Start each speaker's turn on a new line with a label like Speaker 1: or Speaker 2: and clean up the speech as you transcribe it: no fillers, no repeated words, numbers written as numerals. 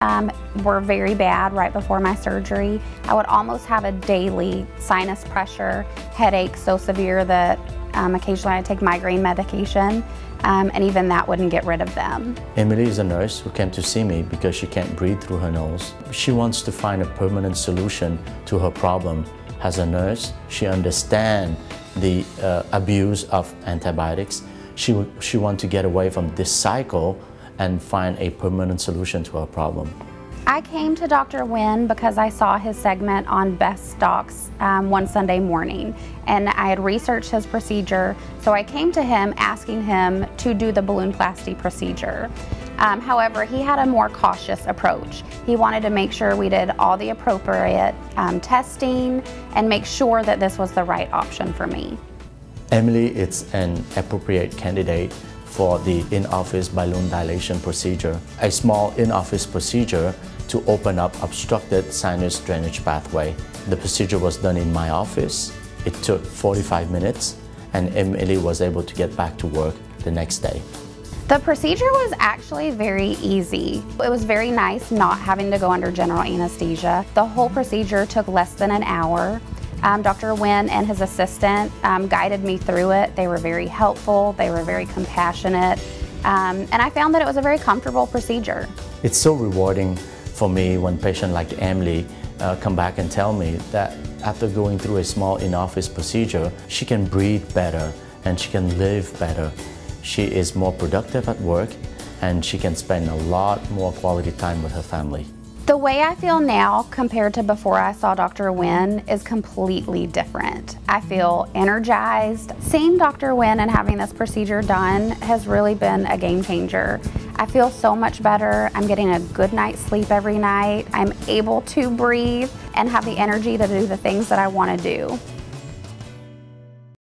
Speaker 1: were very bad right before my surgery. I would almost have a daily sinus pressure, headache so severe that occasionally I'd take migraine medication, and even that wouldn't get rid of them.
Speaker 2: Emily is a nurse who came to see me because she can't breathe through her nose. She wants to find a permanent solution to her problem. As a nurse, she understands the abuse of antibiotics. She wants to get away from this cycle and find a permanent solution to her problem.
Speaker 1: I came to Dr. Nguyen because I saw his segment on Best Docs one Sunday morning, and I had researched his procedure, so I came to him asking him to do the balloonplasty procedure. However, he had a more cautious approach. He wanted to make sure we did all the appropriate testing and make sure that this was the right option for me.
Speaker 2: Emily is an appropriate candidate for the in-office balloon dilation procedure, a small in-office procedure to open up obstructed sinus drainage pathway. The procedure was done in my office. It took 45 minutes, and Emily was able to get back to work the next day.
Speaker 1: The procedure was actually very easy. It was very nice not having to go under general anesthesia. The whole procedure took less than an hour. Dr. Nguyen and his assistant guided me through it. They were very helpful, they were very compassionate, and I found that it was a very comfortable procedure.
Speaker 2: It's so rewarding for me when patients like Emily come back and tell me that after going through a small in-office procedure, she can breathe better and she can live better. She is more productive at work and she can spend a lot more quality time with her family.
Speaker 1: The way I feel now compared to before I saw Dr. Nguyen is completely different. I feel energized. Seeing Dr. Nguyen and having this procedure done has really been a game changer. I feel so much better. I'm getting a good night's sleep every night. I'm able to breathe and have the energy to do the things that I want to do.